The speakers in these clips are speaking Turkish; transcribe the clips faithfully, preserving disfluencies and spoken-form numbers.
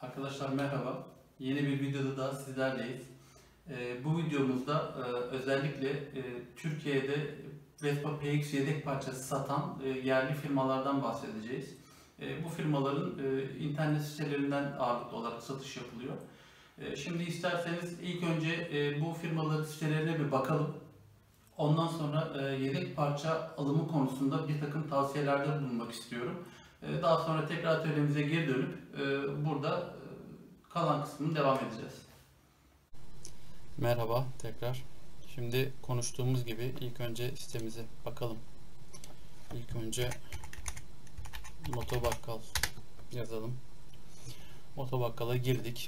Arkadaşlar merhaba. Yeni bir videoda daha sizlerleyiz. Ee, bu videomuzda e, özellikle e, Türkiye'de Vespa P X yedek parçası satan e, yerli firmalardan bahsedeceğiz. E, bu firmaların e, internet sitelerinden ağırlıklı olarak satış yapılıyor. E, şimdi isterseniz ilk önce e, bu firmaların sitelerine bir bakalım. Ondan sonra e, yedek parça alımı konusunda bir takım tavsiyelerde bulunmak istiyorum. E, daha sonra tekrar atölyemize geri dönüp e, burada e, kalan kısmını devam edeceğiz. Merhaba tekrar. Şimdi konuştuğumuz gibi ilk önce sitemize bakalım. İlk önce Motobakkal yazalım. Motobakkal'a girdik.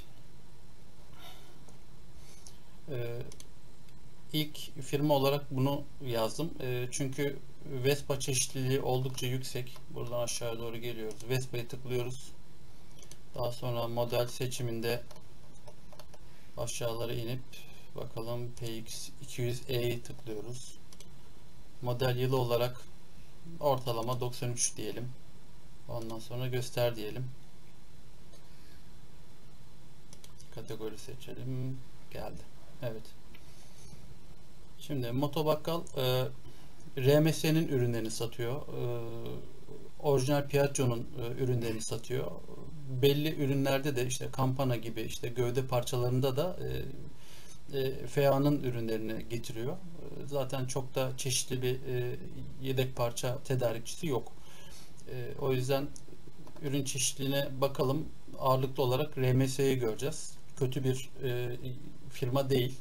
Ee, ilk firma olarak bunu yazdım. Ee, çünkü Vespa çeşitliliği oldukça yüksek. Buradan aşağı doğru geliyoruz. Vespa'yı tıklıyoruz. Daha sonra model seçiminde aşağılara inip bakalım P X iki yüz E'yi tıklıyoruz. Model yılı olarak ortalama doksan üç diyelim. Ondan sonra göster diyelim. Kategori seçelim. Geldi. Evet. Şimdi Motobakkal e, R M S'nin ürünlerini satıyor. E, orijinal Piaggio'nun e, ürünlerini satıyor. Belli ürünlerde de işte kampana gibi işte gövde parçalarında da e, e, F A A'nın ürünlerini getiriyor. E, zaten çok da çeşitli bir e, yedek parça tedarikçisi yok. E, o yüzden ürün çeşitliliğine bakalım. Ağırlıklı olarak R M S'yi göreceğiz. Kötü bir e, firma değil.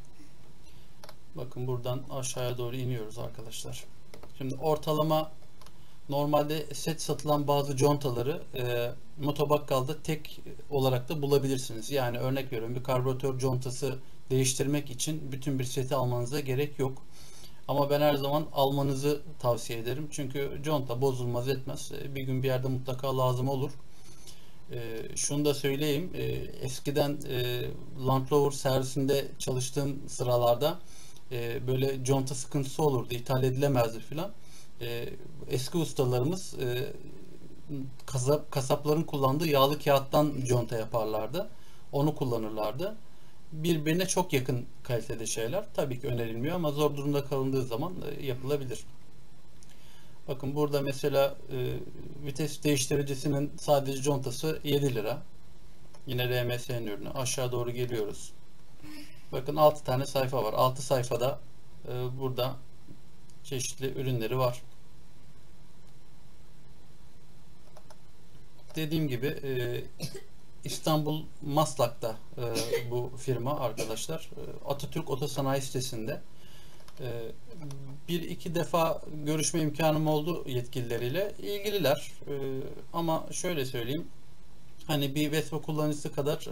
Bakın buradan aşağıya doğru iniyoruz arkadaşlar. Şimdi ortalama normalde set satılan bazı contaları e, Motobakkal'da tek olarak da bulabilirsiniz. Yani örnek veriyorum, bir karbüratör contası değiştirmek için bütün bir seti almanıza gerek yok. Ama ben her zaman almanızı tavsiye ederim. Çünkü conta bozulmaz etmez. E, bir gün bir yerde mutlaka lazım olur. E, şunu da söyleyeyim. E, eskiden e, Land Rover servisinde çalıştığım sıralarda e, böyle conta sıkıntısı olurdu. İthal edilemezdi filan. E, eski ustalarımız e, kasap, kasapların kullandığı yağlı kağıttan conta yaparlardı. Onu kullanırlardı. Birbirine çok yakın kalitede şeyler. Tabii ki önerilmiyor ama zor durumda kalındığı zaman e, yapılabilir. Bakın burada mesela e, vites değiştiricisinin sadece contası yedi lira. Yine R M S'nin ürünü. Aşağı doğru geliyoruz. Bakın altı tane sayfa var. altı sayfada e, burada çeşitli ürünleri var. Dediğim gibi e, İstanbul Maslak'ta e, bu firma arkadaşlar. E, Atatürk Otosanayi sitesinde. E, bir iki defa görüşme imkanım oldu yetkilileriyle. İlgililer. E, ama şöyle söyleyeyim. Hani bir Vespa kullanıcısı kadar e,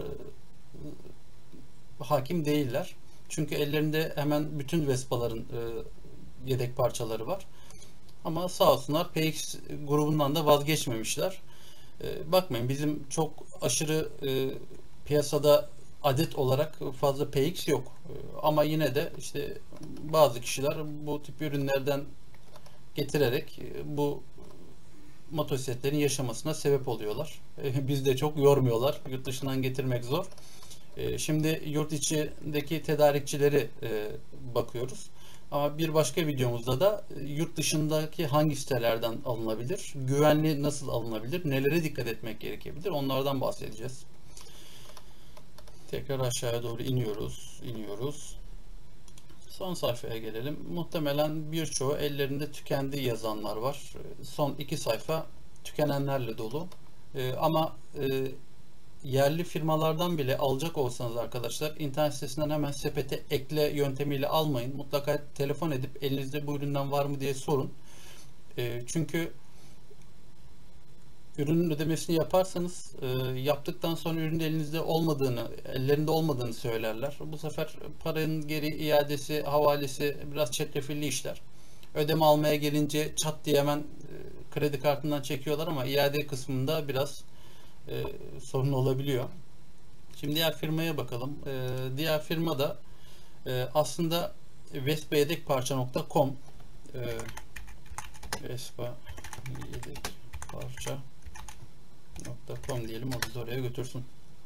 hakim değiller. Çünkü ellerinde hemen bütün Vespa'ların e, yedek parçaları var. Ama sağ olsunlar P X grubundan da vazgeçmemişler. E, bakmayın, bizim çok aşırı e, piyasada adet olarak fazla P X yok. E, ama yine de işte bazı kişiler bu tip ürünlerden getirerek e, bu motosikletlerin yaşamasına sebep oluyorlar. E, biz de çok yormuyorlar. Yurt dışından getirmek zor. E, şimdi yurt içindeki tedarikçileri e, bakıyoruz. Ama bir başka videomuzda da yurt dışındaki hangi sitelerden alınabilir, güvenli nasıl alınabilir, nelere dikkat etmek gerekebilir, onlardan bahsedeceğiz. Tekrar aşağıya doğru iniyoruz, iniyoruz. Son sayfaya gelelim. Muhtemelen birçoğu ellerinde tükendi yazanlar var. Son iki sayfa tükenenlerle dolu. Ee, ama e, yerli firmalardan bile alacak olsanız arkadaşlar, internet sitesinden hemen sepete ekle yöntemiyle almayın. Mutlaka telefon edip elinizde bu üründen var mı diye sorun. E, çünkü ürünün ödemesini yaparsanız e, yaptıktan sonra ürünün elinizde olmadığını, ellerinde olmadığını söylerler. Bu sefer paranın geri iadesi, havalesi biraz çetrefilli işler. Ödeme almaya gelince çat diye hemen e, kredi kartından çekiyorlar ama iade kısmında biraz e, sorun olabiliyor. Şimdi diğer firmaya bakalım. E, diğer firma da e, aslında vespa yedek parça nokta com e, vespa yedek parça nokta com diyelim, o bizi oraya götürsün.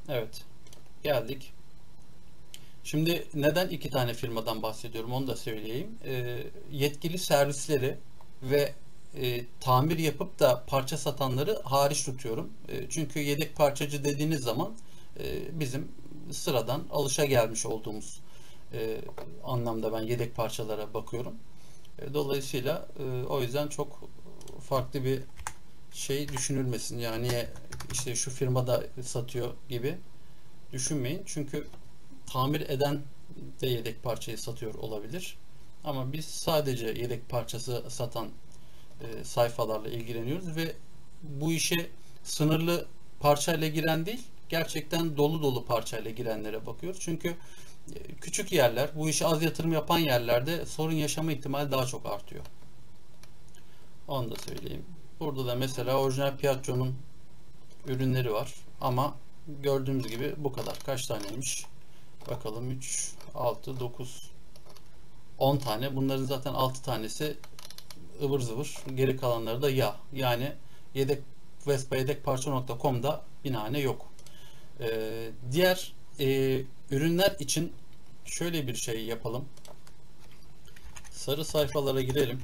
Evet. Geldik. Şimdi neden iki tane firmadan bahsediyorum onu da söyleyeyim. E, yetkili servisleri ve e, tamir yapıp da parça satanları hariç tutuyorum. E, çünkü yedek parçacı dediğiniz zaman e, bizim sıradan alışagelmiş olduğumuz e, anlamda ben yedek parçalara bakıyorum. E, dolayısıyla e, o yüzden çok farklı bir şey düşünülmesin. Yani işte şu firmada satıyor gibi düşünmeyin. Çünkü tamir eden de yedek parçayı satıyor olabilir. Ama biz sadece yedek parçası satan e, sayfalarla ilgileniyoruz ve bu işe sınırlı parçayla giren değil, gerçekten dolu dolu parçayla girenlere bakıyoruz. Çünkü e, küçük yerler, bu işe az yatırım yapan yerlerde sorun yaşama ihtimali daha çok artıyor. Onu da söyleyeyim. Burada da mesela orijinal Piaggio'nun ürünleri var ama gördüğümüz gibi bu kadar. Kaç taneymiş? Bakalım üç, altı, dokuz, on tane. Bunların zaten altı tanesi ıvır zıvır. Geri kalanları da yağ. Yani yedek vespa yedekparça nokta com'da binane yok. Ee, diğer e, ürünler için şöyle bir şey yapalım. Sarı sayfalara girelim.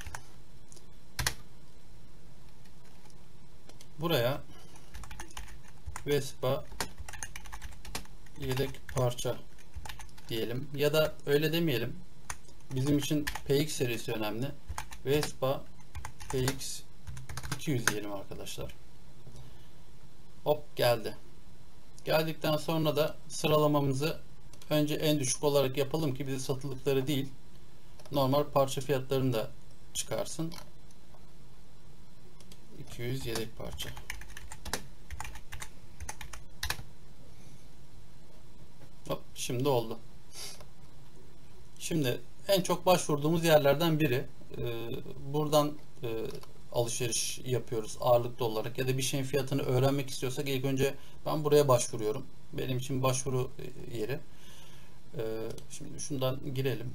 Buraya Vespa yedek parça diyelim ya da öyle demeyelim. Bizim için P X serisi önemli. Vespa P X iki yüz diyelim arkadaşlar. Hop geldi. Geldikten sonra da sıralamamızı önce en düşük olarak yapalım ki bize satılıkları değil, normal parça fiyatlarını da çıkarsın. iki yüz yedek parça. Hop, şimdi oldu. Şimdi en çok başvurduğumuz yerlerden biri. Ee, buradan e, alışveriş yapıyoruz ağırlıklı olarak ya da bir şeyin fiyatını öğrenmek istiyorsak ilk önce ben buraya başvuruyorum. Benim için başvuru yeri. Ee, şimdi şundan girelim.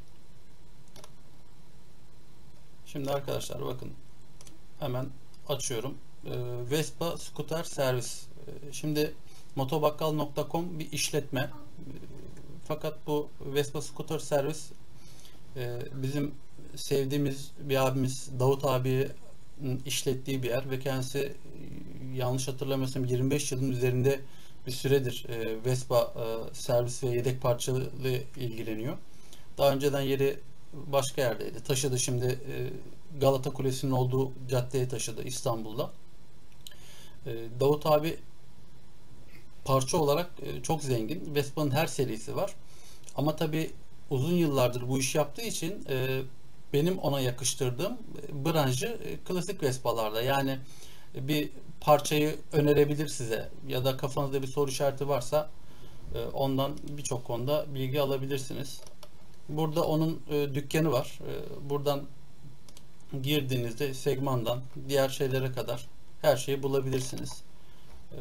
Şimdi arkadaşlar bakın hemen açıyorum. Ee, Vespa Scooter Servis. Ee, şimdi motobakkal nokta com bir işletme. Ee, fakat bu Vespa Scooter Servis e, bizim sevdiğimiz bir abimiz Davut abi işlettiği bir yer ve kendisi yanlış hatırlamıyorsam yirmi beş yılın üzerinde bir süredir e, Vespa e, servis ve yedek parçalı ilgileniyor. Daha önceden yeri başka yerdeydi. Taşıdı şimdi e, Galata Kulesi'nin olduğu caddeye taşıdı İstanbul'da. E, Davut abi parça olarak e, çok zengin. Vespa'nın her serisi var. Ama tabi uzun yıllardır bu iş yaptığı için e, benim ona yakıştırdığım branşı e, klasik Vespa'larda. Yani e, bir parçayı önerebilir size ya da kafanızda bir soru işareti varsa e, ondan birçok konuda bilgi alabilirsiniz. Burada onun e, dükkanı var. E, buradan girdiğinizde segmandan diğer şeylere kadar her şeyi bulabilirsiniz. E,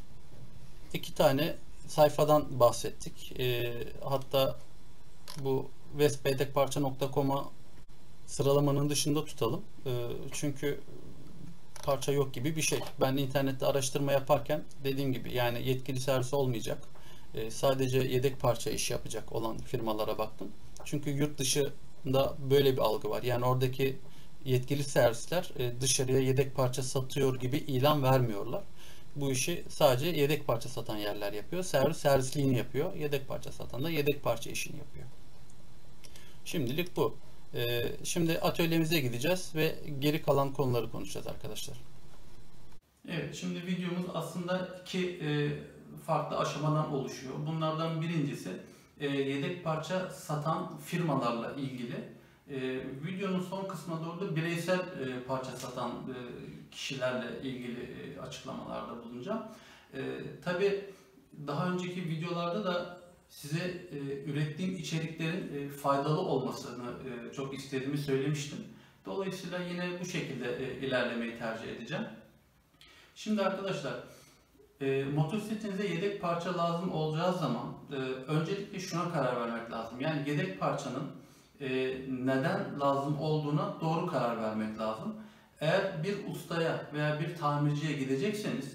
iki tane sayfadan bahsettik. E, hatta bu vespa yedekparça nokta com'a sıralamanın dışında tutalım. E, çünkü parça yok gibi bir şey. Ben internette araştırma yaparken dediğim gibi yani yetkili servis olmayacak. E, sadece yedek parça iş yapacak olan firmalara baktım. Çünkü yurt dışında böyle bir algı var. Yani oradaki yetkili servisler e, dışarıya yedek parça satıyor gibi ilan vermiyorlar. Bu işi sadece yedek parça satan yerler yapıyor. Servis servisliğini yapıyor. Yedek parça satan da yedek parça işini yapıyor. Şimdilik bu. Ee, şimdi atölyemize gideceğiz ve geri kalan konuları konuşacağız arkadaşlar. Evet, şimdi videomuz aslında iki e, farklı aşamadan oluşuyor. Bunlardan birincisi e, yedek parça satan firmalarla ilgili. E, videonun son kısmına doğru da bireysel e, parça satan e, kişilerle ilgili e, açıklamalarda bulunacağım. E, tabii daha önceki videolarda da size e, ürettiğim içeriklerin e, faydalı olmasını e, çok istediğimi söylemiştim. Dolayısıyla yine bu şekilde e, ilerlemeyi tercih edeceğim. Şimdi arkadaşlar, e, motosikletinize yedek parça lazım olacağı zaman e, öncelikle şuna karar vermek lazım. Yani yedek parçanın e, neden lazım olduğuna doğru karar vermek lazım. Eğer bir ustaya veya bir tamirciye gidecekseniz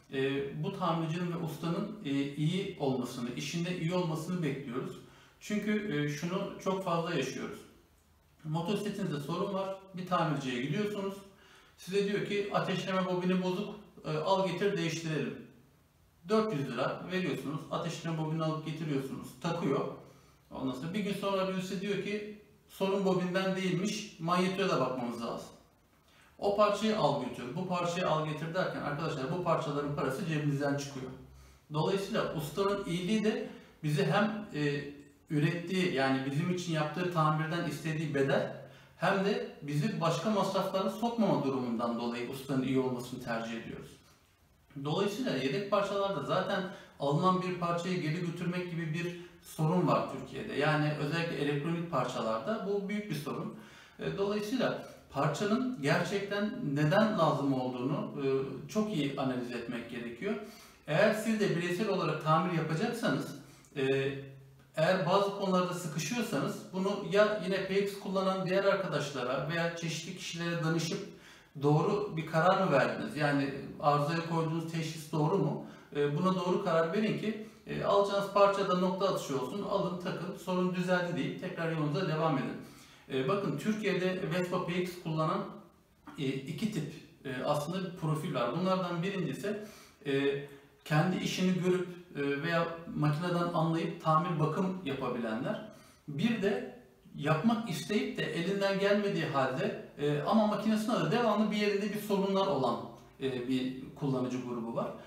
e, bu tamircinin ve ustanın e, iyi olmasını, işinde iyi olmasını bekliyoruz. Çünkü e, şunu çok fazla yaşıyoruz. Motosikletinizde sorun var, bir tamirciye gidiyorsunuz. Size diyor ki ateşleme bobini bozuk, e, al getir değiştirelim. dört yüz lira veriyorsunuz, ateşleme bobini alıp getiriyorsunuz, takıyor. Ondan sonra bir gün sonra birisi diyor ki sorun bobinden değilmiş, manyetöre de bakmamız lazım. O parçayı al götür, bu parçayı al getir derken arkadaşlar bu parçaların parası cebimizden çıkıyor. Dolayısıyla ustanın iyiliği de bizi hem e, ürettiği, yani bizim için yaptığı tamirden istediği bedel, hem de bizi başka masraflara sokmama durumundan dolayı ustanın iyi olmasını tercih ediyoruz. Dolayısıyla yedek parçalarda zaten alınan bir parçayı geri götürmek gibi bir sorun var Türkiye'de. Yani özellikle elektronik parçalarda bu büyük bir sorun. Dolayısıyla parçanın gerçekten neden lazım olduğunu çok iyi analiz etmek gerekiyor. Eğer siz de bireysel olarak tamir yapacaksanız, eğer bazı konularda sıkışıyorsanız bunu ya yine P X kullanan diğer arkadaşlara veya çeşitli kişilere danışıp doğru bir karar mı verdiniz? Yani arızaya koyduğunuz teşhis doğru mu? Buna doğru karar verin ki alacağınız parçada nokta atışı olsun, alın takın, sorun düzeldi deyip tekrar yolunuza devam edin. Bakın Türkiye'de Vespa P X kullanan iki tip aslında bir profil var. Bunlardan birincisi kendi işini görüp veya makineden anlayıp tamir bakım yapabilenler. Bir de yapmak isteyip de elinden gelmediği halde ama makinesinde de devamlı bir yerinde bir sorunlar olan bir kullanıcı grubu var.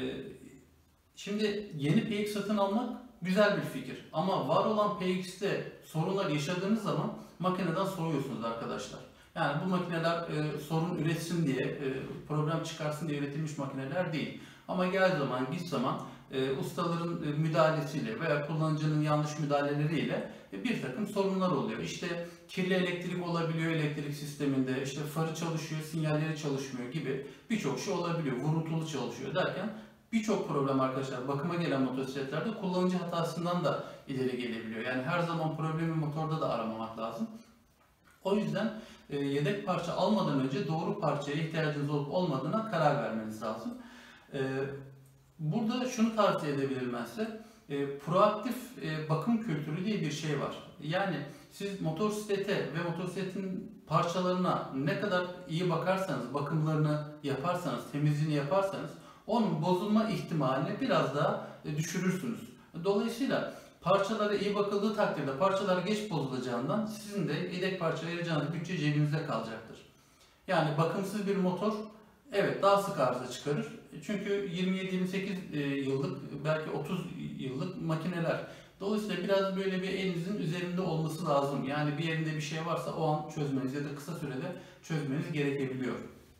Şimdi yeni P X satın almak güzel bir fikir ama var olan P X'te sorunlar yaşadığınız zaman makineden soğuyorsunuz arkadaşlar. Yani bu makineler e, sorun üretsin diye, e, problem çıkarsın diye üretilmiş makineler değil. Ama gel zaman, git zaman e, ustaların e, müdahalesiyle veya kullanıcının yanlış müdahaleleriyle e, bir takım sorunlar oluyor. İşte kirli elektrik olabiliyor elektrik sisteminde, işte farı çalışıyor, sinyalleri çalışmıyor gibi birçok şey olabiliyor. Vurultulu çalışıyor derken birçok problem arkadaşlar bakıma gelen motosikletlerde kullanıcı hatasından da ileri gelebiliyor. Yani her zaman problemi motorda da aramamak lazım. O yüzden e, yedek parça almadan önce doğru parçaya ihtiyacınız olup olmadığına karar vermeniz lazım. E, burada şunu tavsiye edebilirim ben size. E, proaktif e, bakım kültürü diye bir şey var. Yani siz motosiklete ve motosikletin parçalarına ne kadar iyi bakarsanız, bakımlarını yaparsanız, temizliğini yaparsanız onun bozulma ihtimalini biraz daha e, düşürürsünüz. Dolayısıyla parçalara iyi bakıldığı takdirde parçalar geç bozulacağından sizin de yedek parça ayıracağınız bütçe cebinizde kalacaktır. Yani bakımsız bir motor evet daha sık arıza çıkarır. Çünkü yirmi yedi yirmi sekiz yıllık belki otuz yıllık makineler. Dolayısıyla biraz böyle bir elinizin üzerinde olması lazım. Yani bir yerinde bir şey varsa o an çözmeniz ya da kısa sürede çözmeniz gerekebiliyor.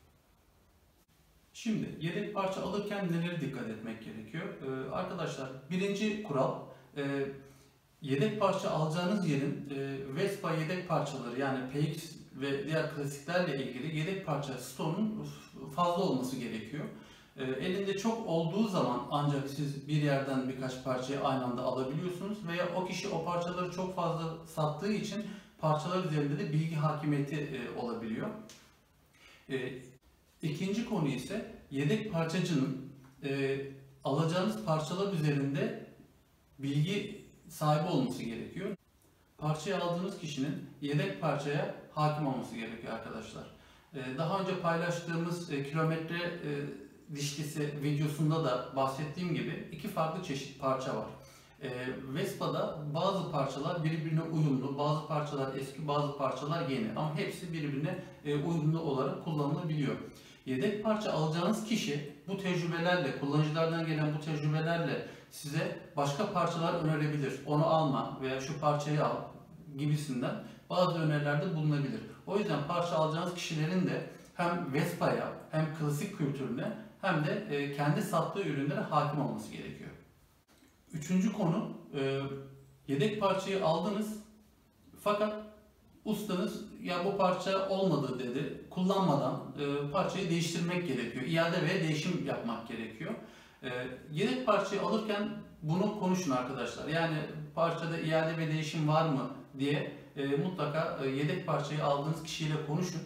Şimdi yedek parça alırken nelere dikkat etmek gerekiyor? Ee, arkadaşlar birinci kural e, yedek parça alacağınız yerin e, Vespa yedek parçaları yani P X ve diğer klasiklerle ilgili yedek parça stoğunun fazla olması gerekiyor. E, elinde çok olduğu zaman ancak siz bir yerden birkaç parçayı aynı anda alabiliyorsunuz veya o kişi o parçaları çok fazla sattığı için parçalar üzerinde de bilgi hakimiyeti e, olabiliyor. E, İkinci konu ise yedek parçacının e, alacağınız parçalar üzerinde bilgi sahibi olması gerekiyor. Parçayı aldığınız kişinin yedek parçaya hakim olması gerekiyor arkadaşlar. E, daha önce paylaştığımız e, kilometre e, dişlisi videosunda da bahsettiğim gibi iki farklı çeşit parça var. E, Vespa'da bazı parçalar birbirine uyumlu, bazı parçalar eski, bazı parçalar yeni ama hepsi birbirine e, uyumlu olarak kullanılabiliyor. Yedek parça alacağınız kişi bu tecrübelerle, kullanıcılardan gelen bu tecrübelerle size başka parçalar önerebilir. Onu alma veya şu parçayı al gibisinden bazı önerilerde bulunabilir. O yüzden parça alacağınız kişilerin de hem Vespa'ya hem klasik kültürüne hem de kendi sattığı ürünlere hakim olması gerekiyor. Üçüncü konu, yedek parçayı aldınız fakat ustanız ya bu parça olmadı dedi. Kullanmadan e, parçayı değiştirmek gerekiyor. İade ve değişim yapmak gerekiyor. E, yedek parçayı alırken bunu konuşun arkadaşlar. Yani parçada iade ve değişim var mı diye e, mutlaka e, yedek parçayı aldığınız kişiyle konuşun.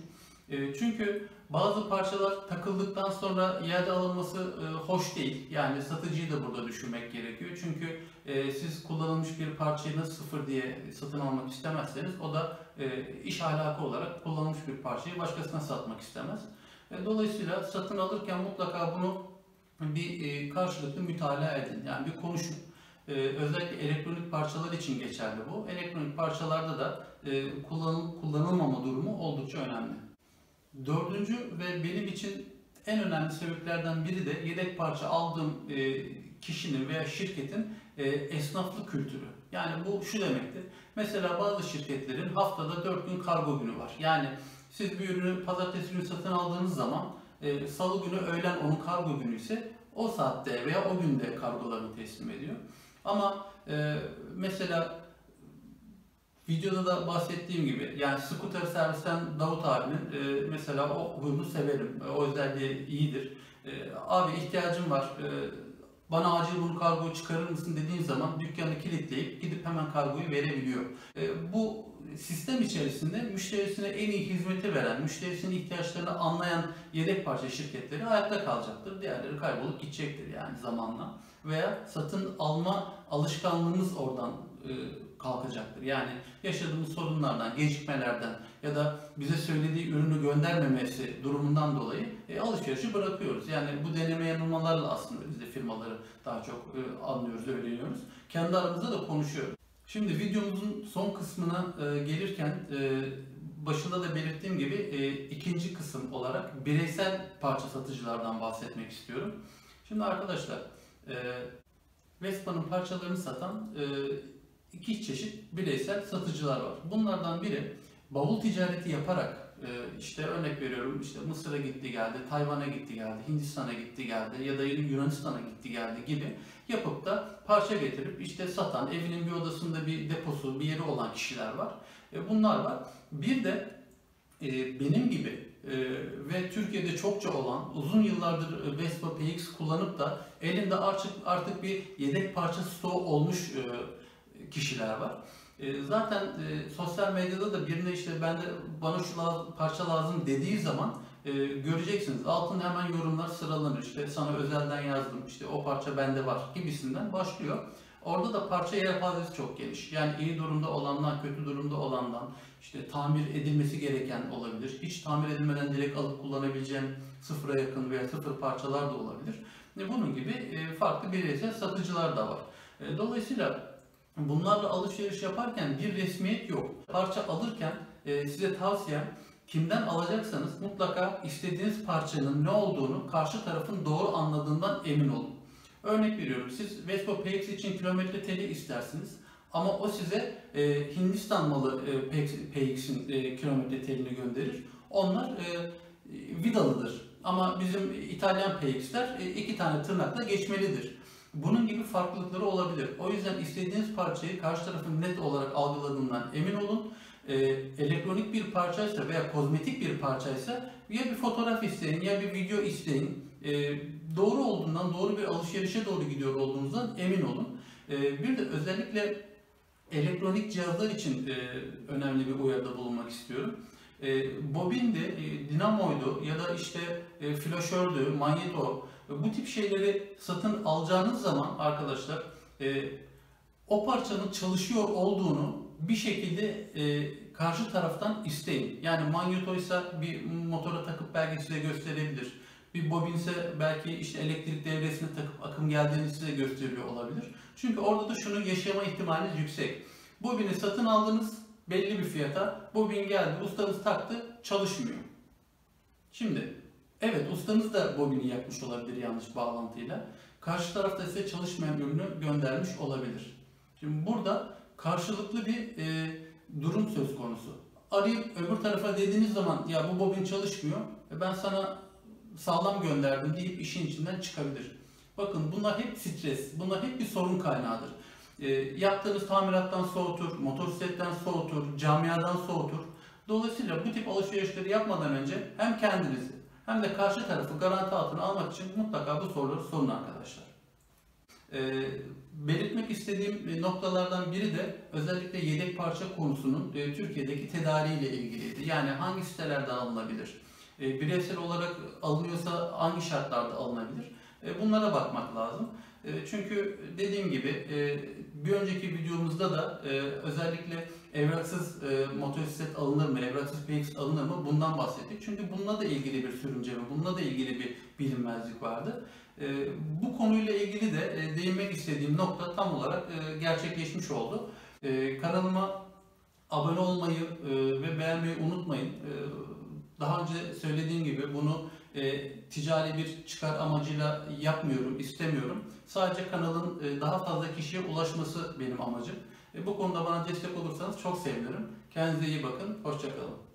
E, çünkü bazı parçalar takıldıktan sonra iade alınması e, hoş değil. Yani satıcıyı da burada düşünmek gerekiyor. Çünkü e, siz kullanılmış bir parçayı nasıl sıfır diye satın almak istemezseniz o da e, iş ahlakı olarak kullanılmış bir parçayı başkasına satmak istemez. E, dolayısıyla satın alırken mutlaka bunu bir e, karşılıklı mütalaa edin. Yani bir konuşun. E, özellikle elektronik parçalar için geçerli bu. Elektronik parçalarda da e, kullanıl kullanılmama durumu oldukça önemli. Dördüncü ve benim için en önemli sebeplerden biri de yedek parça aldığım e, kişinin veya şirketin e, esnaflık kültürü. Yani bu şu demektir. Mesela bazı şirketlerin haftada dört gün kargo günü var. Yani siz bir ürünü pazartesi günü satın aldığınız zaman e, salı günü öğlen onun kargo günü ise o saatte veya o günde kargolarını teslim ediyor. Ama e, mesela videoda da bahsettiğim gibi yani scooter servisten Davut abinin e, mesela o huyunu severim. E, o özelliği iyidir. E, abi ihtiyacım var. E, bana acil bunu kargoyu çıkarır mısın dediğin zaman dükkanı kilitleyip gidip hemen kargoyu verebiliyor. E, bu sistem içerisinde müşterisine en iyi hizmeti veren, müşterisinin ihtiyaçlarını anlayan yedek parça şirketleri hayatta kalacaktır. Diğerleri kaybolup gidecektir yani zamanla. Veya satın alma alışkanlığımız oradan e, kalkacaktır. Yani yaşadığımız sorunlardan, gecikmelerden ya da bize söylediği ürünü göndermemesi durumundan dolayı e, alışverişi bırakıyoruz. Yani bu deneme yanılmalarla aslında biz de firmaları daha çok e, anlıyoruz, öğreniyoruz. Kendi aramızda da konuşuyoruz. Şimdi videomuzun son kısmına e, gelirken e, başında da belirttiğim gibi e, ikinci kısım olarak bireysel parça satıcılardan bahsetmek istiyorum. Şimdi arkadaşlar e, Vespa'nın parçalarını satan e, iki çeşit bireysel satıcılar var. Bunlardan biri bavul ticareti yaparak e, işte örnek veriyorum işte Mısır'a gitti geldi, Tayvan'a gitti geldi, Hindistan'a gitti geldi ya da Yunanistan'a gitti geldi gibi yapıp da parça getirip işte satan, evinin bir odasında bir deposu, bir yeri olan kişiler var. E, bunlar var. Bir de e, benim gibi e, ve Türkiye'de çokça olan uzun yıllardır Vespa P X kullanıp da elinde artık artık bir yedek parça stoğu olmuş e, kişiler var. E, zaten e, sosyal medyada da birine işte ben de bana şu lazım, parça lazım dediği zaman e, göreceksiniz. Altında hemen yorumlar sıralanır. İşte sana özelden yazdım. İşte o parça bende var gibisinden başlıyor. Orada da parça yelpazesi çok geniş. Yani iyi durumda olandan, kötü durumda olandan, işte tamir edilmesi gereken olabilir. Hiç tamir edilmeden direkt alıp kullanabileceğim sıfıra yakın veya sıfır parçalar da olabilir. E, bunun gibi e, farklı bireysel satıcılar da var. E, dolayısıyla bunlarla alışveriş yaparken bir resmiyet yok. Parça alırken e, size tavsiyem kimden alacaksanız mutlaka istediğiniz parçanın ne olduğunu karşı tarafın doğru anladığından emin olun. Örnek veriyorum siz Vespa P X için kilometre teli istersiniz ama o size e, Hindistan malı e, P X'in e, kilometre telini gönderir. Onlar e, vidalıdır ama bizim İtalyan P X'ler e, iki tane tırnakla geçmelidir. Bunun gibi farklılıkları olabilir. O yüzden istediğiniz parçayı karşı tarafın net olarak algıladığından emin olun. Ee, elektronik bir parçaysa veya kozmetik bir parçaysa ya bir fotoğraf isteyin ya bir video isteyin. Ee, doğru olduğundan, doğru bir alışverişe doğru gidiyor olduğunuzdan emin olun. Ee, bir de özellikle elektronik cihazlar için e, önemli bir uyarıda bulunmak istiyorum. E, bobindi, e, dinamoydu ya da işte e, flaşördü, manyeto bu tip şeyleri satın alacağınız zaman arkadaşlar e, o parçanın çalışıyor olduğunu bir şekilde e, karşı taraftan isteyin. Yani manyetoysa bir motora takıp belki size gösterebilir. Bir bobinse belki işte elektrik devresine takıp akım geldiğini size gösteriyor olabilir. Çünkü orada da şunu yaşama ihtimaliniz yüksek. Bobini satın aldınız belli bir fiyata. Bobin geldi, ustanız taktı, çalışmıyor. Şimdi evet ustanız da bobini yakmış olabilir yanlış bağlantıyla. Karşı tarafta ise çalışmayan ürünü göndermiş olabilir. Şimdi burada karşılıklı bir e, durum söz konusu. Arayıp öbür tarafa dediğiniz zaman ya bu bobin çalışmıyor, e ben sana sağlam gönderdim deyip işin içinden çıkabilir. Bakın bunlar hep stres, bunlar hep bir sorun kaynağıdır. E, yaptığınız tamirattan soğutur, motosikletten soğutur, camiadan soğutur. Dolayısıyla bu tip alışverişleri yapmadan önce hem kendinizi hem de karşı tarafı garanti altına almak için mutlaka bu soruları sorun arkadaşlar. E, belirtmek istediğim noktalardan biri de özellikle yedek parça konusunun e, Türkiye'deki tedariğiyle ilgiliydi. Yani hangi sitelerden alınabilir? E, bireysel olarak alınıyorsa hangi şartlarda alınabilir? E, bunlara bakmak lazım. E, çünkü dediğim gibi e, bir önceki videomuzda da e, özellikle evraksız e, motosiklet alınır mı, evraksız P X alınır mı bundan bahsettik. Çünkü bununla da ilgili bir sürünceme, bununla da ilgili bir bilinmezlik vardı. E, bu konuyla ilgili de e, değinmek istediğim nokta tam olarak e, gerçekleşmiş oldu. E, kanalıma abone olmayı e, ve beğenmeyi unutmayın. E, daha önce söylediğim gibi bunu e, ticari bir çıkar amacıyla yapmıyorum, istemiyorum. Sadece kanalın e, daha fazla kişiye ulaşması benim amacım. E, bu konuda bana destek olursanız çok sevinirim. Kendinize iyi bakın, hoşça kalın.